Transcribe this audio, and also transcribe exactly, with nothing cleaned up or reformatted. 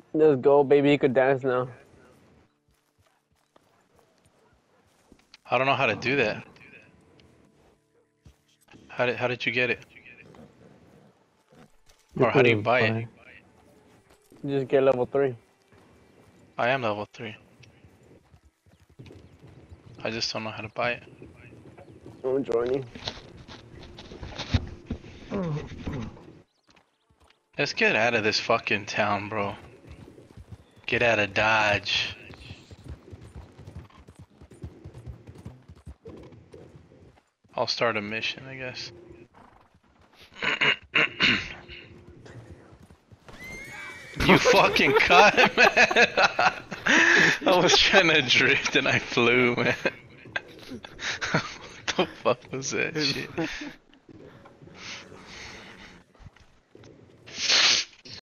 Let's go, baby. You could dance now. I don't know how to do that. How did how did you get it? You Or how do you could buy it? buy. Just get level three. I am level three. I just don't know how to buy it. I'm joining. Let's get out of this fucking town, bro. Get out of Dodge. I'll start a mission, I guess. You fucking cut, man! I was trying to drift and I flew, man. What the fuck was that shit?